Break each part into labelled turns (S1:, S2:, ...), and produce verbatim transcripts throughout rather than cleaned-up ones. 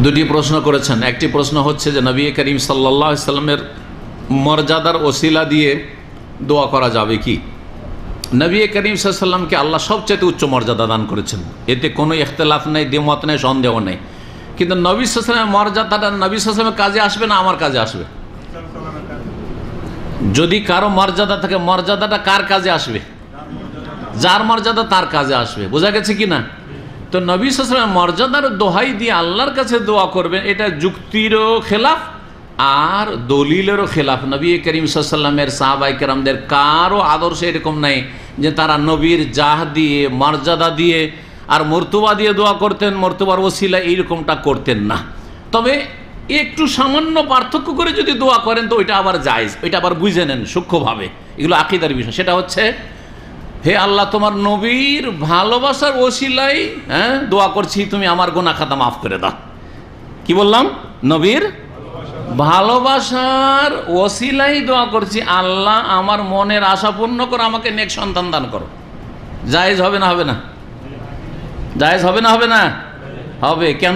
S1: দুটি প্রশ্ন করেছেন। একটি প্রশ্ন হচ্ছে যে নবী করিম সাল্লাল্লাহু আলাইহি সাল্লামের মর্যাদার ওসিলা দিয়ে দোয়া করা যাবে কি? নবী করিম সাল্লাল্লাহু আলাইহি সাল্লামকে আল্লাহ সবচেয়ে উচ্চ মর্যাদা দান করেছেন, এতে কোনো ইখতিলাফ নেই, দ্বিমত নেই, সন্দেহ নেই। কিন্তু নবী সাল্লাল্লাহু আলাইহি সাল্লামের মর্যাদাটা নবী সাল্লাল্লাহু আলাইহি সাল্লামের কাজে আসবে না আমার কাজে আসবে? যদি কারো মর্যাদা থাকে, মর্যাদাটা কার কাজে আসবে? যার মর্যাদা তার কাজে আসবে। বোঝা গেছে কি না? তো নবী সাল্লাল্লাহু আলাইহি ওয়াসাল্লাম মর্যাদার দোহাই দিয়ে আল্লাহর কাছে দোয়া করবেন, এটা যুক্তিরও খেলাফ আর দলিলেরও খেলাফ। নবী করিম সাল্লাল্লাহু আলাইহি ওয়াসাল্লামের সাহাবায়ে কেরামদের কারো আদর্শ এরকম নাই যে তারা নবীর জাহ দিয়ে, মর্যাদা দিয়ে আর মর্তবা দিয়ে দোয়া করতেন, মর্তবার ওসিলা এইরকমটা করতেন না। তবে একটু সামান্য পার্থক্য করে যদি দোয়া করেন তো ওইটা আবার জায়েজ, ওইটা আবার বুঝে নেন সূক্ষ্মভাবে, এগুলো আকীদার বিষয়। সেটা হচ্ছে, হে আল্লাহ, তোমার নবীর ভালোবাসার ওসিলাই হ্যাঁ দোয়া করছি, তুমি আমার গুনাহ খাতা মাফ করে দাও। কি বললাম? নবীর ভালোবাসার ওসিলাই দোয়া করছি, আল্লাহ আমার মনের আশা পূর্ণ করো, আমাকে নেক সন্তান দান করো। জায়েজ হবে না হবে না? জায়েজ হবে না হবে না? হবে। কেন?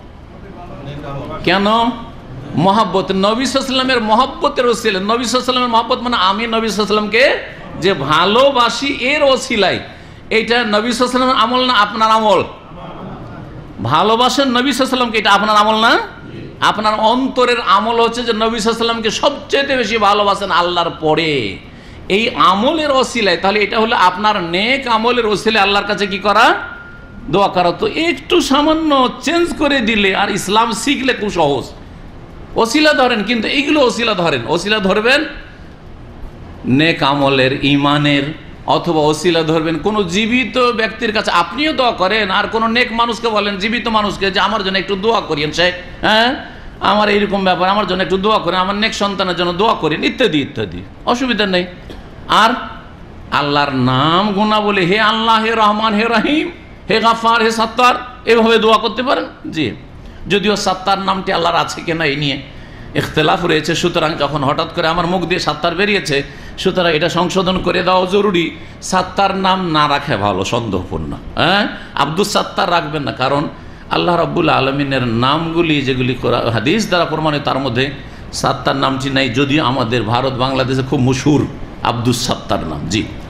S1: কেন? মহাব্বত, নবী সাল্লাল্লাহু আলাইহি ওয়াসাল্লামের মহাব্বতের ওসিলা। নবী সাল্লাল্লাহু আলাইহি ওয়াসাল্লামের মহাব্বত মানে আমি নবী সাল্লাল্লাহু আলাইহি ওয়াসাল্লামকে যে ভালোবাসি, এর ওসিলাই। এইটা নবী সাল্লাল্লাহু আলাইহি ওয়াসাল্লামের আমল না আপনার আমল? ভালোবাসেন নবী সাল্লাল্লাহু আলাইহি ওয়াসাল্লামকে, এটা আপনার আমল না? আপনার অন্তরের আমল হচ্ছে যে নবী সাল্লাল্লাহু আলাইহি ওয়াসাল্লামকে সবচেয়ে বেশি ভালোবাসেন আল্লাহর পরে, এই আমলের ওসিলায়। তাহলে এটা হলো আপনার নেক আমলের ওসিলায় আল্লাহর কাছে কি করা? দোয়া করা। তো একটু সামান্য চেঞ্জ করে দিলে, আর ইসলাম শিখলে খুব সহজ। ওসিলা ধরেন, কিন্তু এইগুলো ওসিলা ধরেন, ওসিলা ধরবেন নেক আমলের, ইমানের, অথবা ওসিলা ধরবেন কোনো জীবিত ব্যক্তির কাছে। আপনিও দোয়া করেন আর কোনো নেক মানুষকে বলেন, জীবিত মানুষকে, যে আমার জন্য একটু দোয়া করিয়েন শেখ, হ্যাঁ আমার এইরকম ব্যাপার, আমার জন্য একটু দোয়া করেন, আমার নেক সন্তানের জন্য দোয়া করেন, ইত্যাদি ইত্যাদি, অসুবিধা নেই। আর আল্লাহর নাম গুণা বলে, হে আল্লাহ, হে রহমান, হে রহিম, হে গাফার, হে সাত্তার, এভাবে দোয়া করতে পারেন। জি, যদিও সাত্তার নামটি আল্লাহর আছে কিনা এই নিয়ে ইখতিলাফ রয়েছে। সুতরাং যখন হঠাৎ করে আমার মুখ দিয়ে সাত্তার বেরিয়েছে, সুতরাং এটা সংশোধন করে দেওয়া জরুরি। সাত্তার নাম না রাখা ভালো, সন্দেহপূর্ণ। হ্যাঁ, আব্দুস সাত্তার রাখবেন না, কারণ আল্লাহ রাব্বুল আলামিনের নামগুলি যেগুলি হাদিস দ্বারা প্রমাণিত, তার মধ্যে সাত্তার নামটি নাই, যদিও আমাদের ভারত বাংলাদেশে খুব মশহুর আব্দুস সাত্তার নাম। জি।